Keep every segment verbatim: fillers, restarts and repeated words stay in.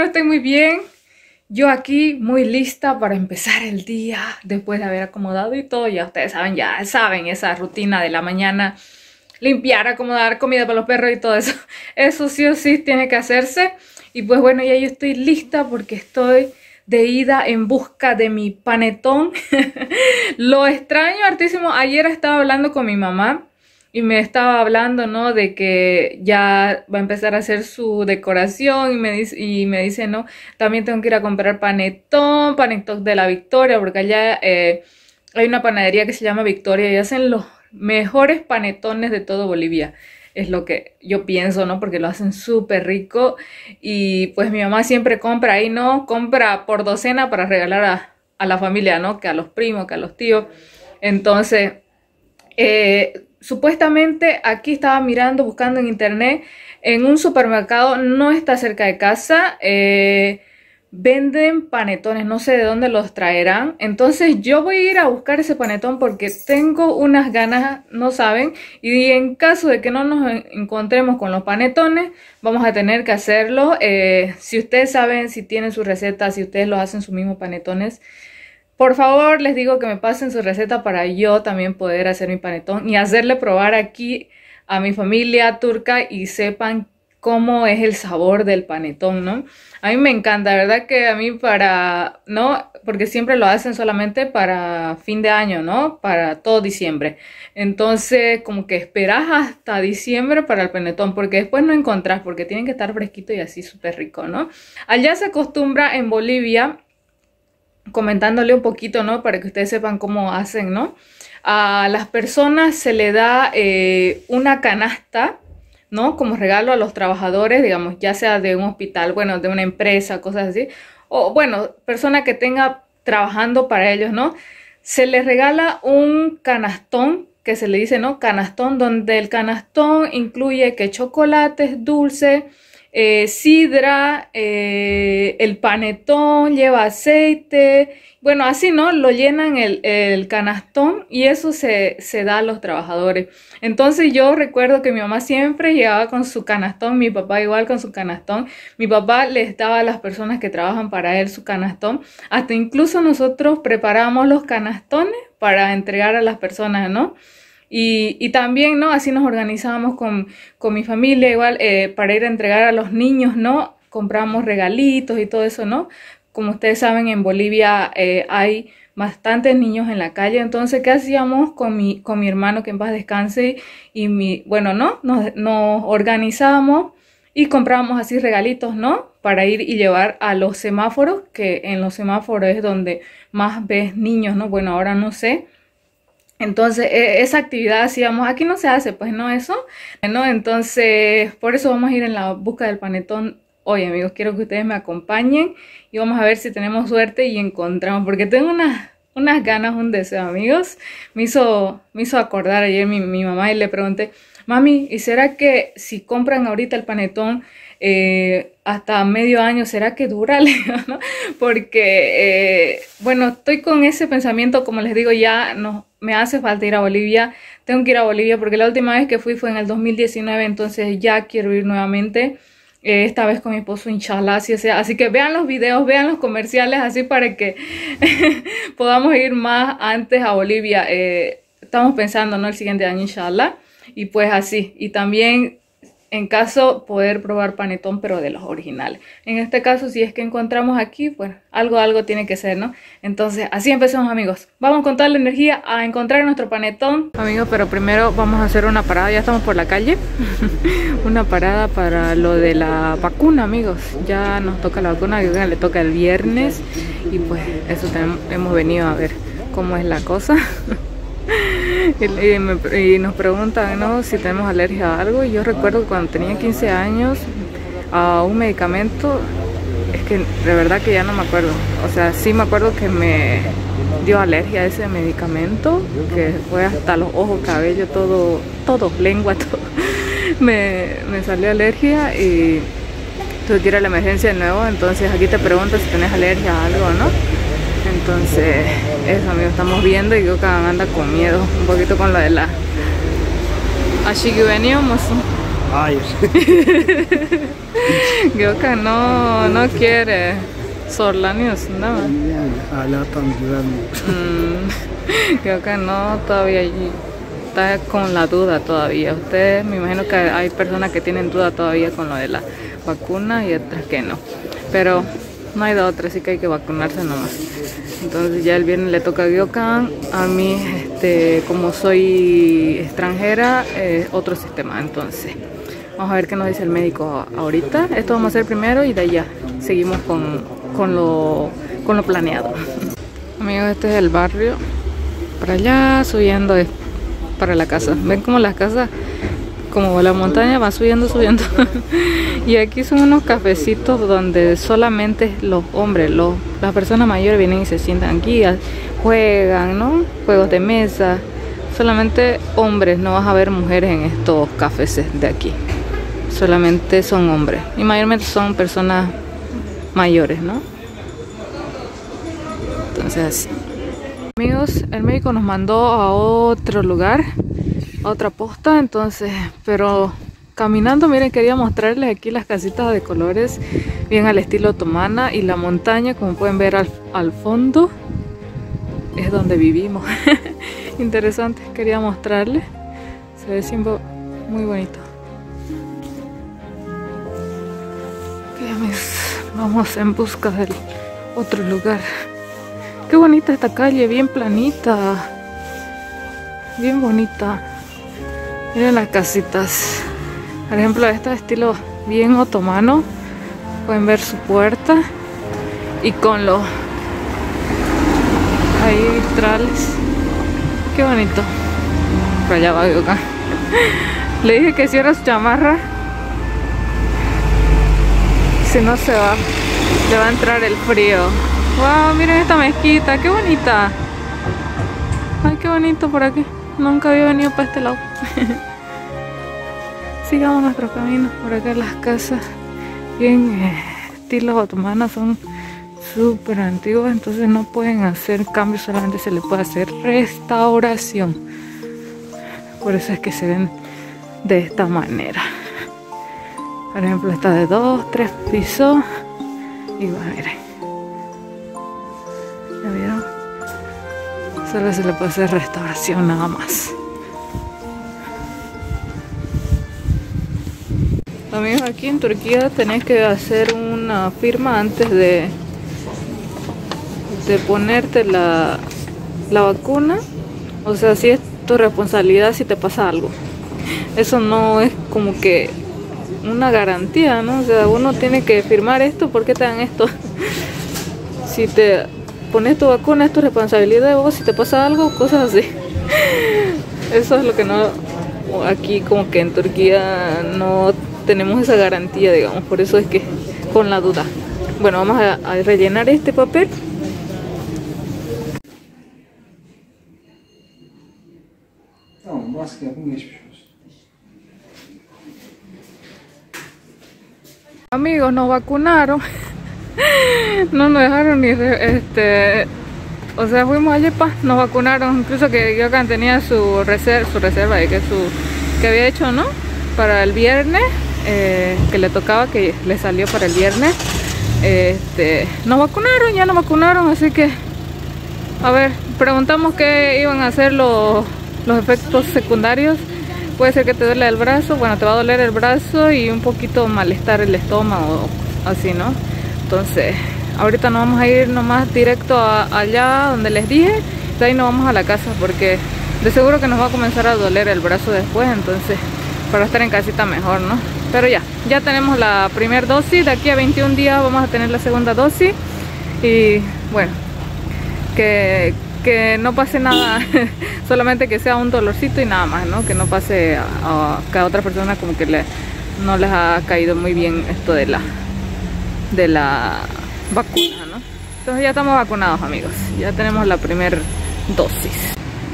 estoy muy bien. Yo aquí muy lista para empezar el día después de haber acomodado y todo. Ya ustedes saben, ya saben esa rutina de la mañana. Limpiar, acomodar comida para los perros y todo eso. Eso sí o sí tiene que hacerse. Y pues bueno, ya yo estoy lista porque estoy de ida en busca de mi panetón. Lo extraño hartísimo. Ayer estaba hablando con mi mamá y me estaba hablando, ¿no? De que ya va a empezar a hacer su decoración y me dice, y me dice, no, también tengo que ir a comprar panetón, panetón de la Victoria, porque allá eh, hay una panadería que se llama Victoria y hacen los mejores panetones de todo Bolivia. Es lo que yo pienso, ¿no? Porque lo hacen súper rico. Y pues mi mamá siempre compra ahí, ¿no? Compra por docena para regalar a, a la familia, ¿no? Que a los primos, que a los tíos. Entonces, eh, supuestamente aquí estaba mirando, buscando en internet, en un supermercado, no está cerca de casa, eh, venden panetones, no sé de dónde los traerán. Entonces yo voy a ir a buscar ese panetón porque tengo unas ganas, no saben, y en caso de que no nos encontremos con los panetones, vamos a tener que hacerlo. Eh, si ustedes saben, si tienen su receta, si ustedes lo hacen sus mismos panetones, por favor les digo que me pasen su receta para yo también poder hacer mi panetón y hacerle probar aquí a mi familia turca y sepan cómo es el sabor del panetón, ¿no? A mí me encanta, ¿verdad? Que a mí para, ¿no? Porque siempre lo hacen solamente para fin de año, ¿no? Para todo diciembre. Entonces, como que esperas hasta diciembre para el panetón, porque después no encontrás, porque tienen que estar fresquito y así súper rico, ¿no? Allá se acostumbra en Bolivia, comentándole un poquito, ¿no? Para que ustedes sepan cómo hacen, ¿no? A las personas se le da eh, una canasta, ¿no? Como regalo a los trabajadores, digamos, ya sea de un hospital, bueno, de una empresa, cosas así, o bueno, persona que tenga trabajando para ellos, ¿no? Se les regala un canastón, que se le dice, ¿no? Canastón, donde el canastón incluye que chocolates, dulces, eh, sidra, eh, el panetón, lleva aceite, bueno, así, ¿no? Lo llenan el, el canastón y eso se, se da a los trabajadores. Entonces yo recuerdo que mi mamá siempre llegaba con su canastón, mi papá igual con su canastón. Mi papá les daba a las personas que trabajan para él su canastón. Hasta incluso nosotros preparamos los canastones para entregar a las personas, ¿no? Y, y también, ¿no? Así nos organizábamos con, con mi familia igual eh, para ir a entregar a los niños, ¿no? Compramos regalitos y todo eso, ¿no? Como ustedes saben, en Bolivia eh, hay bastantes niños en la calle. Entonces, ¿qué hacíamos con mi, con mi hermano, que en paz descanse? Y mi, bueno, ¿no? Nos, nos organizábamos y comprábamos así regalitos, ¿no? Para ir y llevar a los semáforos, que en los semáforos es donde más ves niños, ¿no? Bueno, ahora no sé. Entonces, esa actividad hacíamos, aquí no se hace, pues no eso, ¿no? Entonces, por eso vamos a ir en la busca del panetón hoy, amigos. Quiero que ustedes me acompañen y vamos a ver si tenemos suerte y encontramos, porque tengo unas, unas ganas, un deseo, amigos. Me hizo, me hizo acordar ayer mi, mi mamá y le pregunté, mami, ¿y será que si compran ahorita el panetón eh, hasta medio año, será que dura? ¿No? Porque, eh, bueno, estoy con ese pensamiento, como les digo, ya no me hace falta ir a Bolivia. Tengo que ir a Bolivia porque la última vez que fui fue en el dos mil diecinueve, entonces ya quiero ir nuevamente. Eh, esta vez con mi esposo, inshallah, así sea. Así que vean los videos, vean los comerciales, así para que podamos ir más antes a Bolivia. Eh, estamos pensando, ¿no? El siguiente año, inshallah. Y pues así. Y también, en caso, poder probar panetón, pero de los originales. En este caso, si es que encontramos aquí, pues algo, algo tiene que ser, ¿no? Entonces, así empezamos, amigos. Vamos con toda la energía a encontrar nuestro panetón. Amigos, pero primero vamos a hacer una parada. Ya estamos por la calle. Una parada para lo de la vacuna, amigos. Ya nos toca la vacuna, que le toca el viernes. Y pues eso tenemos, hemos venido a ver cómo es la cosa. Y, y, me, y nos preguntan, ¿no? Si tenemos alergia a algo. Y yo recuerdo que cuando tenía quince años a un medicamento, es que de verdad que ya no me acuerdo. O sea, sí me acuerdo que me dio alergia a ese medicamento, que fue hasta los ojos, cabello, todo, todo, lengua, todo. Me, me salió alergia y tuve que ir a la emergencia de nuevo. Entonces aquí te pregunto si tenés alergia a algo, ¿no? Entonces, eso, amigos, estamos viendo y Gökhan anda con miedo un poquito con lo de la... Así que veníamos. Hayır. Gökhan no, no quiere. Zorlanius, no. Yani hala tam güvenmiyorum. Mm, Gökhan no, todavía está con la duda todavía. Ustedes, me imagino que hay personas que tienen duda todavía con lo de la vacuna y otras que no. Pero no hay de otra, así que hay que vacunarse nomás. Entonces ya el viernes le toca a Gökhan. A mí, este, como soy extranjera, es otro sistema. Entonces vamos a ver qué nos dice el médico ahorita. Esto vamos a hacer primero y de allá seguimos con, con, lo, con lo planeado. Amigos, este es el barrio. Para allá subiendo es para la casa. Ven como las casas, como la montaña, va subiendo, subiendo. Y aquí son unos cafecitos donde solamente los hombres, los, las personas mayores vienen y se sientan aquí, juegan, ¿no? Juegos de mesa. Solamente hombres, no vas a ver mujeres en estos cafés de aquí. Solamente son hombres. Y mayormente son personas mayores, ¿no? Entonces así. Amigos, el médico nos mandó a otro lugar, a otra posta, entonces, pero caminando, miren, quería mostrarles aquí las casitas de colores, bien al estilo otomana, y la montaña, como pueden ver al, al fondo, es donde vivimos. Interesante, quería mostrarles, se ve siempre muy bonito. Ok, amigos, vamos en busca del otro lugar. Qué bonita esta calle, bien planita, bien bonita. Miren las casitas. Por ejemplo, esta de estilo bien otomano. Pueden ver su puerta y con los ahí vitrales. Qué bonito. Por allá va Gökhan. Le dije que cierra su chamarra. Si no se va, le va a entrar el frío. Wow, miren esta mezquita, qué bonita. Ay, qué bonito por aquí. Nunca había venido para este lado. Sigamos nuestro camino. Por acá las casas bien eh, estilos otomanos, son súper antiguas, entonces no pueden hacer cambios, solamente se le puede hacer restauración. Por eso es que se ven de esta manera. Por ejemplo, esta de dos, tres pisos. Y bueno, miren. ¿Ya vieron? Solo se le puede hacer restauración nada más. Amigos, aquí en Turquía tenés que hacer una firma antes de, de ponerte la, la vacuna. O sea, si es tu responsabilidad si te pasa algo. Eso no es como que una garantía, ¿no? O sea, uno tiene que firmar esto, ¿por qué te dan esto? Si te pones tu vacuna es tu responsabilidad de vos, si te pasa algo, cosas así. Eso es lo que no, aquí como que en Turquía no tenemos esa garantía, digamos, por eso es que con la duda. Bueno, vamos a, a rellenar este papel. Tamam, maske yapın, geçmiş olsun. Amigos, nos vacunaron. No nos dejaron ni re, este, o sea, fuimos allí, pa, nos vacunaron, incluso que Gökhan tenía su reserva, su reserva que su que había hecho, ¿no? Para el viernes, eh, que le tocaba, que le salió para el viernes. Este, nos vacunaron, ya nos vacunaron, así que a ver, preguntamos qué iban a hacer los, los efectos secundarios. Puede ser que te duele el brazo, bueno, te va a doler el brazo y un poquito malestar el estómago, así, ¿no? Entonces, ahorita nos vamos a ir nomás directo a, allá donde les dije, de ahí nos vamos a la casa porque de seguro que nos va a comenzar a doler el brazo después, entonces, para estar en casita mejor, ¿no? Pero ya, ya tenemos la primera dosis, de aquí a veintiún días vamos a tener la segunda dosis y bueno, que, que no pase nada, solamente que sea un dolorcito y nada más, ¿no? Que no pase a, a, que a otra persona como que le, no les ha caído muy bien esto de la... de la vacuna, ¿no? Entonces ya estamos vacunados, amigos, ya tenemos la primera dosis.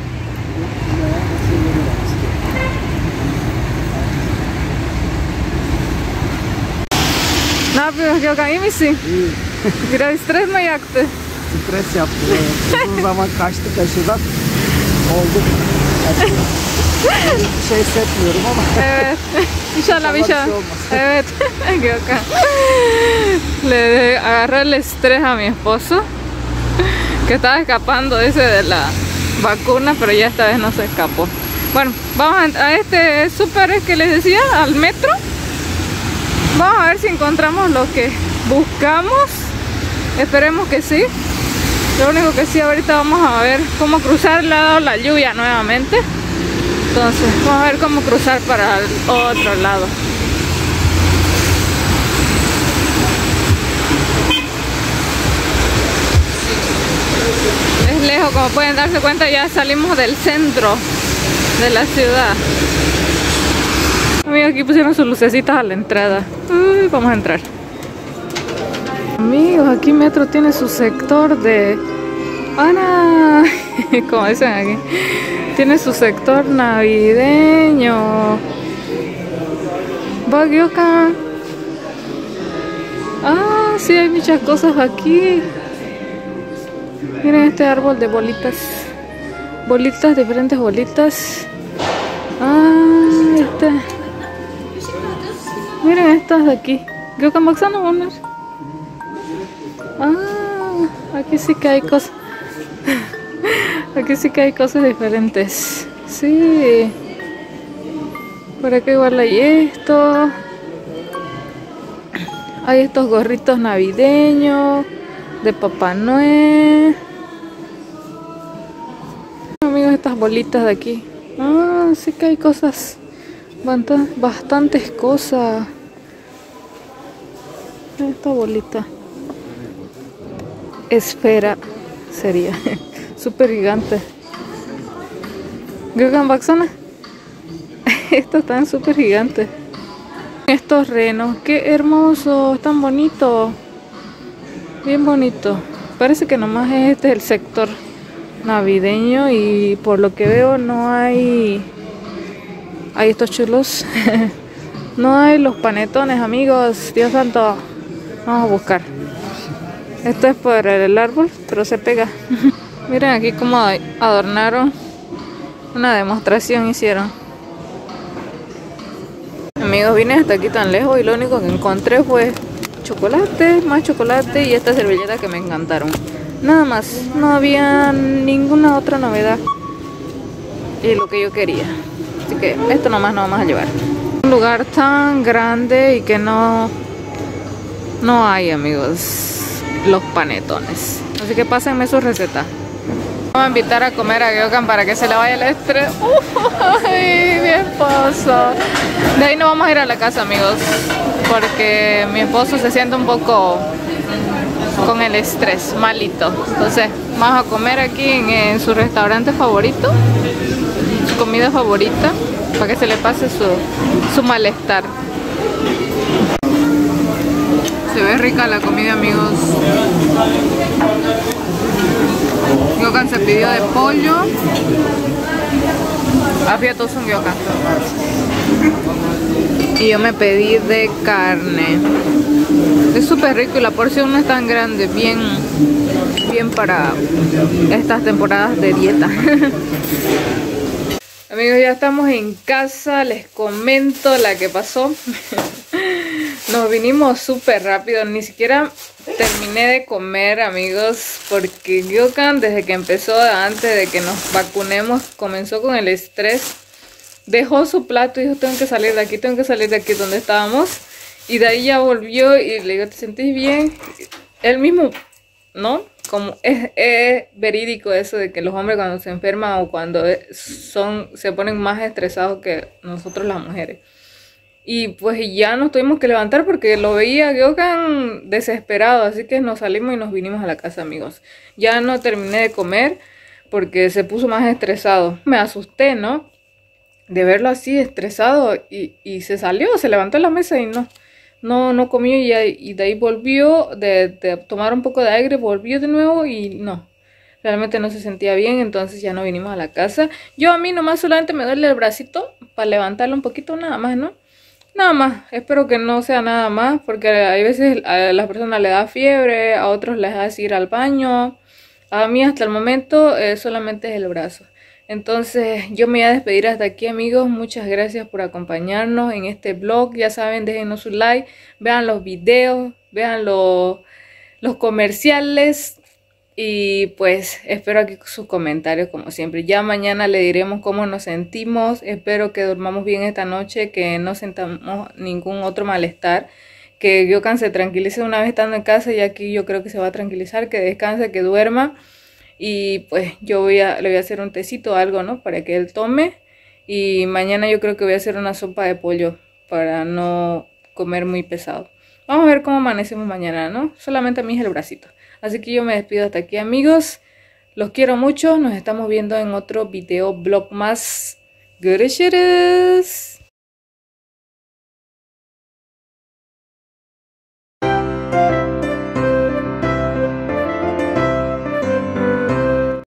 Ne yapıyorsun Gökhan, iyi misin? İyi. Biraz stres mi yaktı? Stres yaptı. Uzun zaman kaçtık aşıdan. Oldu. şey hissetmiyorum ama. Evet. İnşallah inşallah. Evet. Gökhan. Le agarré el estrés a mi esposo, que estaba escapando ese de la vacuna, pero ya esta vez no se escapó. Bueno, vamos a, a este súper que les decía, al metro. Vamos a ver si encontramos lo que buscamos. Esperemos que sí. Lo único que sí, ahorita vamos a ver cómo cruzar. Le ha dado la lluvia nuevamente. Entonces, vamos a ver cómo cruzar para el otro lado. Es lejos, como pueden darse cuenta, ya salimos del centro de la ciudad. Amigos, aquí pusieron sus lucecitas a la entrada. Uy, vamos a entrar. Amigos, aquí Metro tiene su sector de... ¡Ana! Como dicen aquí. Tiene su sector navideño. Bagioka. Ah, sí, hay muchas cosas aquí. Miren este árbol de bolitas. Bolitas, diferentes bolitas. Ah, este. Miren estas de aquí. Gyokan Baksana onlar. Ah, aquí sí que hay cosas. Aquí sí que hay cosas diferentes. Sí. Por acá igual hay esto. Hay estos gorritos navideños de Papá Noel. Amigos, estas bolitas de aquí. Ah, sí que hay cosas. Bastantes cosas. Esta bolita. Esfera sería. Súper gigante. Gyokan Baksana. Estos están súper gigantes. Estos renos, qué hermosos, están bonitos. Bien bonito. Parece que nomás este es el sector navideño y por lo que veo no hay... Hay estos chulos. No hay los panetones, amigos. Dios santo. Vamos a buscar. Esto es por el árbol, pero se pega. Miren aquí cómo adornaron. Una demostración hicieron. Amigos, vine hasta aquí tan lejos y lo único que encontré fue chocolate, más chocolate y esta servilleta que me encantaron. Nada más, no había ninguna otra novedad y lo que yo quería. Así que esto nomás nos vamos a llevar. Un lugar tan grande y que no, no hay, amigos, los panetones. Así que pásenme su receta. Vamos a invitar a comer a Gyokan para que se le vaya el estrés. ¡Uy, mi esposo! De ahí nos vamos a ir a la casa, amigos, porque mi esposo se siente un poco con el estrés, malito. Entonces, vamos a comer aquí en, en su restaurante favorito, su comida favorita, para que se le pase su, su malestar. Se ve rica la comida, amigos. Gyokan se pidió de pollo. Afiyet olsun Gyokan. Y yo me pedí de carne. Es súper rico y la porción no es tan grande. Bien, bien para estas temporadas de dieta. Amigos, ya estamos en casa. Les comento la que pasó. Nos vinimos súper rápido. Ni siquiera terminé de comer, amigos, porque Gyokan desde que empezó, antes de que nos vacunemos, comenzó con el estrés. Dejó su plato y dijo, tengo que salir de aquí, tengo que salir de aquí donde estábamos. Y de ahí ya volvió y le digo, ¿te sentís bien? Él mismo, ¿no? Como es, es verídico eso de que los hombres cuando se enferman o cuando son, se ponen más estresados que nosotros las mujeres. Y pues ya nos tuvimos que levantar porque lo veía Gyokan desesperado. Así que nos salimos y nos vinimos a la casa, amigos. Ya no terminé de comer porque se puso más estresado. Me asusté, ¿no? De verlo así estresado y, y se salió, se levantó en la mesa y no, no, no comió y, y de ahí volvió, de, de tomar un poco de aire, volvió de nuevo y no. Realmente no se sentía bien, entonces ya no vinimos a la casa. Yo a mí nomás solamente me duele el bracito para levantarlo un poquito, nada más, ¿no? Nada más, espero que no sea nada más, porque hay veces a las personas les da fiebre, a otros les hace ir al baño. A mí hasta el momento eh, solamente es el brazo. Entonces yo me voy a despedir hasta aquí, amigos. Muchas gracias por acompañarnos en este vlog. Ya saben, déjenos su like, vean los videos, vean los, los comerciales. Y pues espero aquí sus comentarios como siempre. Ya mañana le diremos cómo nos sentimos. Espero que durmamos bien esta noche, que no sentamos ningún otro malestar. Que Gyokan se tranquilice una vez estando en casa, y aquí yo creo que se va a tranquilizar, que descanse, que duerma. Y pues yo voy a, le voy a hacer un tecito o algo, ¿no? Para que él tome. Y mañana yo creo que voy a hacer una sopa de pollo para no comer muy pesado. Vamos a ver cómo amanecemos mañana, ¿no? Solamente a mí es el bracito. Así que yo me despido hasta aquí, amigos. Los quiero mucho. Nos estamos viendo en otro video blog más. Gracias.